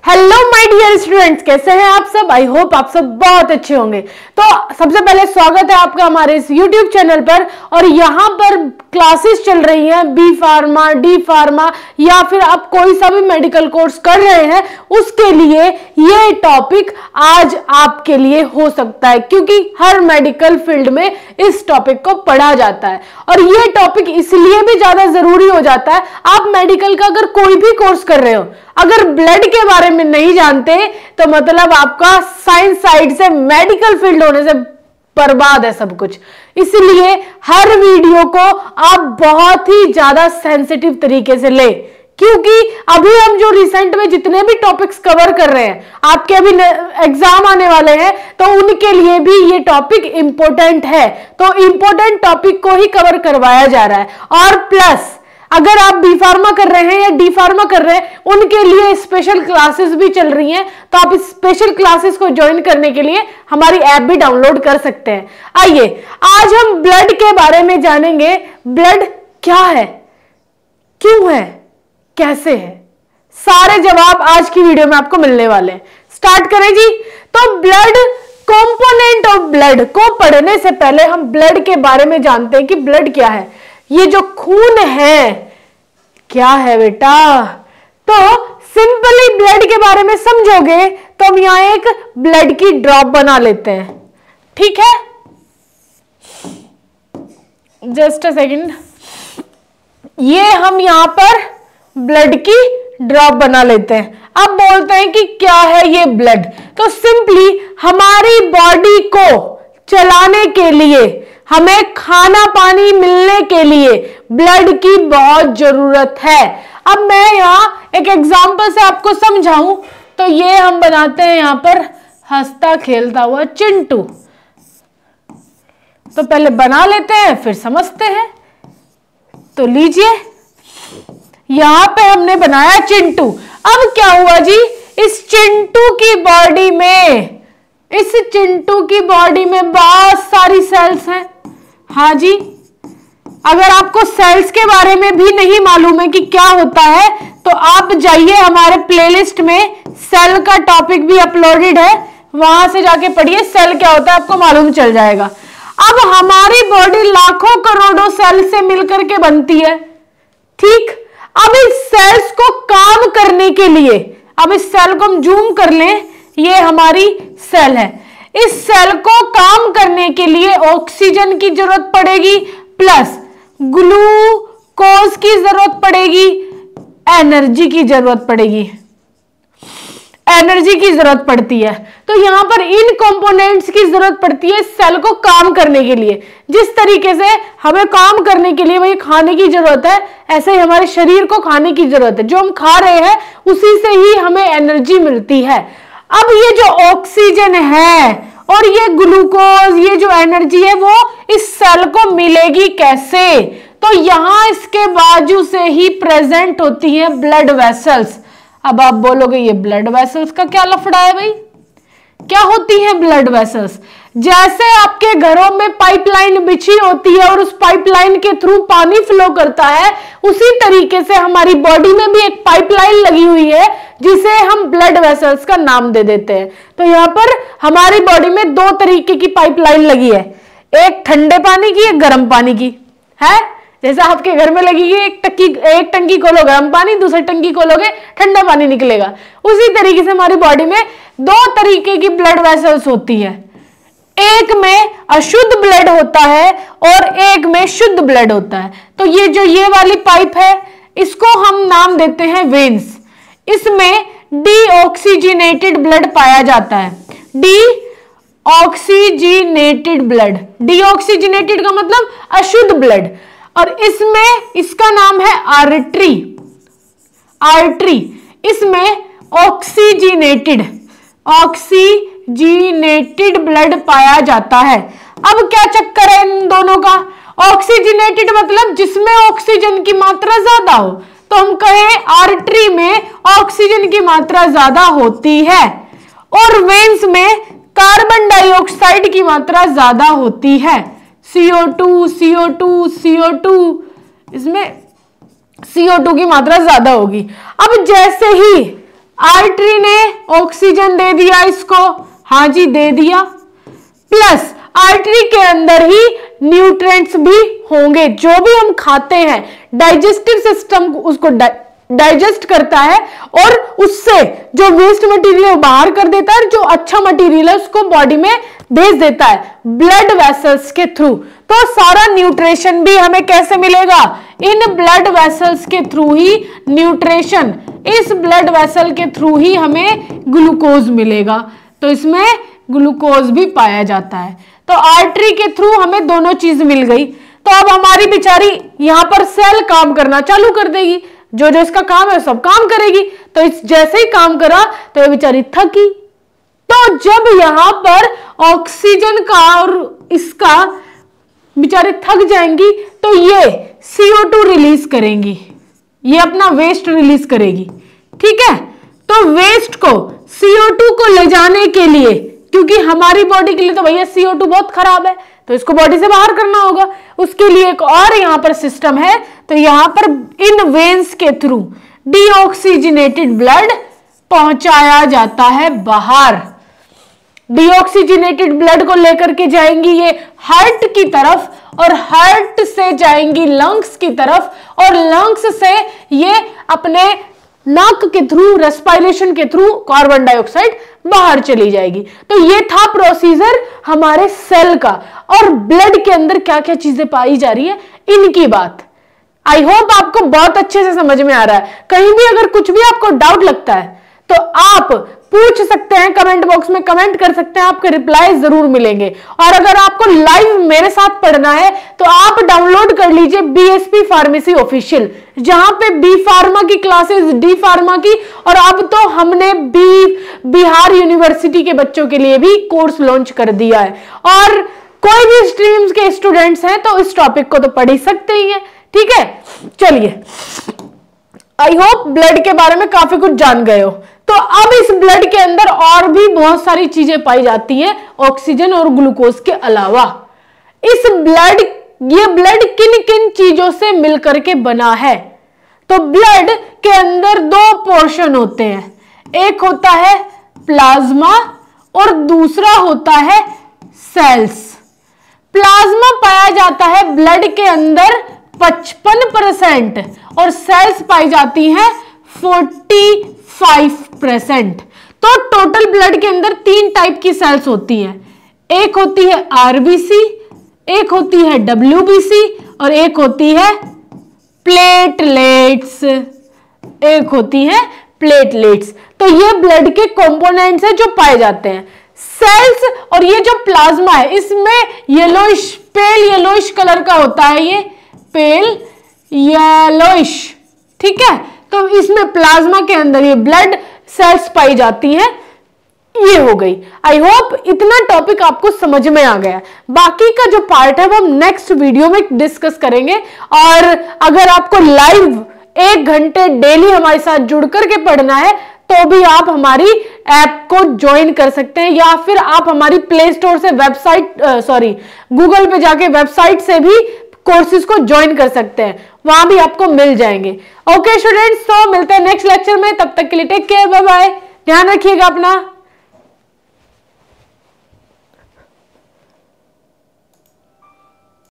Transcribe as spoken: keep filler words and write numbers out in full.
Hello my dear students, कैसे हैं आप सब। आई होप आप सब बहुत अच्छे होंगे। तो सबसे पहले स्वागत है आपका हमारे इस यूट्यूब चैनल पर। और यहाँ पर क्लासेस चल रही हैं बी फार्मा, डी फार्मा या फिर आप कोई सा भी मेडिकल कोर्स कर रहे हैं उसके लिए ये टॉपिक आज आपके लिए हो सकता है, क्योंकि हर मेडिकल फील्ड में इस टॉपिक को पढ़ा जाता है। और ये टॉपिक इसलिए भी ज्यादा जरूरी हो जाता है, आप मेडिकल का अगर कोई भी कोर्स कर रहे हो, अगर ब्लड के बारे में नहीं जानते तो मतलब आपका साइंस साइड से मेडिकल फील्ड होने से बर्बाद है सब कुछ। इसलिए हर वीडियो को आप बहुत ही ज्यादा सेंसिटिव तरीके से ले, क्योंकि अभी हम जो रिसेंट में जितने भी टॉपिक्स कवर कर रहे हैं, आपके अभी एग्जाम आने वाले हैं तो उनके लिए भी ये टॉपिक इंपॉर्टेंट है। तो इंपॉर्टेंट टॉपिक को ही कवर करवाया जा रहा है। और प्लस अगर आप बी फार्मा कर रहे हैं या डी फार्मा कर रहे हैं, उनके लिए स्पेशल क्लासेस भी चल रही हैं। तो आप इस स्पेशल क्लासेस को ज्वाइन करने के लिए हमारी ऐप भी डाउनलोड कर सकते हैं। आइए आज हम ब्लड के बारे में जानेंगे। ब्लड क्या है, क्यों है, कैसे है, सारे जवाब आज की वीडियो में आपको मिलने वाले हैं। स्टार्ट करें जी। तो ब्लड, कंपोनेंट ऑफ ब्लड को पढ़ने से पहले हम ब्लड के बारे में जानते हैं कि ब्लड क्या है। ये जो खून है क्या है बेटा, तो सिंपली ब्लड के बारे में समझोगे तो हम यहां एक ब्लड की ड्रॉप बना लेते हैं। ठीक है, जस्ट अ सेकंड। ये हम यहां पर ब्लड की ड्रॉप बना लेते हैं। अब बोलते हैं कि क्या है ये ब्लड। तो सिंपली हमारी बॉडी को चलाने के लिए, हमें खाना पानी मिलने के लिए ब्लड की बहुत जरूरत है। अब मैं यहां एक एग्जांपल से आपको समझाऊं तो ये हम बनाते हैं यहां पर हंसता खेलता हुआ चिंटू। तो पहले बना लेते हैं फिर समझते हैं। तो लीजिए, यहां पे हमने बनाया चिंटू। अब क्या हुआ जी, इस चिंटू की बॉडी में इस चिंटू की बॉडी में बहुत सारी सेल्स हैं। हाँ जी, अगर आपको सेल्स के बारे में भी नहीं मालूम है कि क्या होता है तो आप जाइए, हमारे प्लेलिस्ट में सेल का टॉपिक भी अपलोडेड है, वहां से जाके पढ़िए सेल क्या होता है, आपको मालूम चल जाएगा। अब हमारी बॉडी लाखों करोड़ों सेल से मिलकर के बनती है। ठीक, अब इस सेल्स को काम करने के लिए, अब इस सेल को हम जूम कर लें, ये हमारी सेल है। इस सेल को काम करने के लिए ऑक्सीजन की जरूरत पड़ेगी, प्लस ग्लूकोज की जरूरत पड़ेगी, एनर्जी की जरूरत पड़ेगी, एनर्जी की जरूरत पड़ती है। तो यहां पर इन कंपोनेंट्स की जरूरत पड़ती है सेल को काम करने के लिए। जिस तरीके से हमें काम करने के लिए वही खाने की जरूरत है, ऐसे ही हमारे शरीर को खाने की जरूरत है। जो हम खा रहे हैं उसी से ही हमें एनर्जी मिलती है। अब ये जो ऑक्सीजन है और ये ग्लूकोज, ये जो एनर्जी है वो इस सेल को मिलेगी कैसे, तो यहां इसके बाजू से ही प्रेजेंट होती है ब्लड वेसल्स। अब आप बोलोगे ये ब्लड वेसल्स का क्या लफड़ा है भाई, क्या होती है ब्लड वेसल्स। जैसे आपके घरों में पाइपलाइन बिछी होती है और उस पाइपलाइन के थ्रू पानी फ्लो करता है, उसी तरीके से हमारी बॉडी में भी एक पाइपलाइन लगी हुई है जिसे हम ब्लड वेसल्स का नाम दे देते हैं। तो यहां पर हमारी बॉडी में दो तरीके की पाइपलाइन लगी है, एक ठंडे पानी की, एक गर्म पानी की है। जैसे आपके घर में लगेगी एक टंकी, एक टंकी खोलो गर्म पानी, दूसरी टंकी खोलोगे ठंडा पानी निकलेगा। उसी तरीके से हमारी बॉडी में दो तरीके की ब्लड वेसल्स होती है, एक में अशुद्ध ब्लड होता है और एक में शुद्ध ब्लड होता है। तो ये जो ये वाली पाइप है इसको हम नाम देते हैं वेन्स। इसमें डीऑक्सीजनेटेड ब्लड पाया जाता है। डी ऑक्सीजनेटेड ब्लड, डीऑक्सीजनेटेड का मतलब अशुद्ध ब्लड। और इसमें इसका नाम है आर्टरी, आर्टरी। इसमें ऑक्सीजनेटेड ऑक्सीजनेटेड ब्लड पाया जाता है। अब क्या चक्कर है इन दोनों का, ऑक्सीजनेटेड मतलब जिसमें ऑक्सीजन की मात्रा ज्यादा हो, तो हम कहें आर्टरी में ऑक्सीजन की मात्रा ज्यादा होती है, और वेन्स में कार्बन डाइऑक्साइड की मात्रा ज्यादा होती है। C O two, C O two, C O two, इसमें सी ओ टू की मात्रा ज्यादा होगी। अब जैसे ही आर्टरी ने ऑक्सीजन दे दिया इसको, हाँ जी दे दिया, प्लस आर्टरी के अंदर ही न्यूट्रिएंट्स भी होंगे, जो भी हम खाते हैं डाइजेस्टिव सिस्टम उसको डाइजेस्ट करता है और उससे जो वेस्ट मटेरियल है बाहर कर देता है, जो अच्छा मटेरियल है उसको बॉडी में भेज देता है ब्लड वेसल्स के थ्रू। तो सारा न्यूट्रिशन भी हमें कैसे मिलेगा? इन ब्लड वेसल्स के थ्रू ही न्यूट्रिशन, इस ब्लड वेसल के थ्रू ही हमें ग्लूकोज मिलेगा। तो इसमें ग्लूकोज भी पाया जाता है। तो आर्टरी के थ्रू हमें दोनों चीज मिल गई। तो अब हमारी बेचारी यहां पर सेल काम करना चालू कर देगी, जो जो इसका काम है सब काम करेगी। तो इस जैसे ही काम करा तो ये बेचारी थकी। तो जब यहां पर ऑक्सीजन का और इसका बेचारे थक जाएंगी तो ये सी ओ टू रिलीज करेंगी, ये अपना वेस्ट रिलीज करेगी, ठीक है। तो वेस्ट को सी ओ टू को ले जाने के लिए, क्योंकि हमारी बॉडी के लिए तो भैया सी ओ टू बहुत खराब है, तो इसको बॉडी से बाहर करना होगा, उसके लिए एक और यहां पर सिस्टम है। तो यहां पर इन वेन्स के थ्रू डीऑक्सीजनेटेड ब्लड पहुंचाया जाता है बाहर। डीऑक्सीजनेटेड ब्लड को लेकर के जाएंगी ये हार्ट की तरफ, और हार्ट से जाएंगी लंग्स की तरफ, और लंग्स से ये अपने नाक के थ्रू, रेस्पिरेशन के थ्रू कार्बन डाइऑक्साइड बाहर चली जाएगी। तो ये था प्रोसीजर हमारे सेल का। और ब्लड के अंदर क्या क्या चीजें पाई जा रही है इनकी बात आई होप आपको बहुत अच्छे से समझ में आ रहा है। कहीं भी अगर कुछ भी आपको डाउट लगता है तो आप पूछ सकते हैं, कमेंट बॉक्स में कमेंट कर सकते हैं, आपके रिप्लाई जरूर मिलेंगे। और अगर आपको लाइव मेरे साथ पढ़ना है तो आप डाउनलोड कर लीजिए B S P pharmacy official, जहां पे बी फार्मा की क्लासेस, डी फार्मा की, और अब तो हमने बी बिहार यूनिवर्सिटी के बच्चों के लिए भी कोर्स लॉन्च कर दिया है। और कोई भी स्ट्रीम्स के स्टूडेंट्स हैं तो इस टॉपिक को तो पढ़ ही सकते ही हैं, ठीक है। चलिए, आई होप ब्लड के बारे में काफी कुछ जान गए हो। तो अब इस ब्लड के अंदर और भी बहुत सारी चीजें पाई जाती हैं ऑक्सीजन और ग्लूकोज के अलावा। इस ब्लड, ये ब्लड किन किन चीजों से मिलकर के बना है? तो ब्लड के अंदर दो पोर्शन होते हैं, एक होता है प्लाज्मा और दूसरा होता है सेल्स। प्लाज्मा पाया जाता है ब्लड के अंदर पचपन परसेंट और सेल्स पाई जाती हैं पैंतालीस परसेंट। तो टोटल ब्लड के अंदर तीन टाइप की सेल्स होती हैं, एक होती है आर बी सी, एक होती है डब्ल्यू बी सी और एक होती है प्लेटलेट्स, एक होती है प्लेटलेट्स। तो ये ब्लड के कंपोनेंट्स हैं जो पाए जाते हैं। सेल्स और ये जो प्लाज्मा है इसमें येलोइश, पेल येलोइश कलर का होता है, ये पेल येलोइश, ठीक है। तो इसमें प्लाज्मा के अंदर ये ब्लड सेल्स पाई जाती हैं। ये हो गई। आई होप इतना टॉपिक आपको समझ में आ गया। बाकी का जो पार्ट है वो हम नेक्स्ट वीडियो में डिस्कस करेंगे। और अगर आपको लाइव एक घंटे डेली हमारे साथ जुड़ करके पढ़ना है तो भी आप हमारी ऐप को ज्वाइन कर सकते हैं, या फिर आप हमारी प्ले स्टोर से वेबसाइट सॉरी गूगल पे जाके वेबसाइट से भी कोर्सेज को ज्वाइन कर सकते हैं, वहां भी आपको मिल जाएंगे। ओके स्टूडेंट्स, तो मिलते हैं नेक्स्ट लेक्चर में, तब तक के लिए टेक केयर, बाय बाय, ध्यान रखिएगा अपना।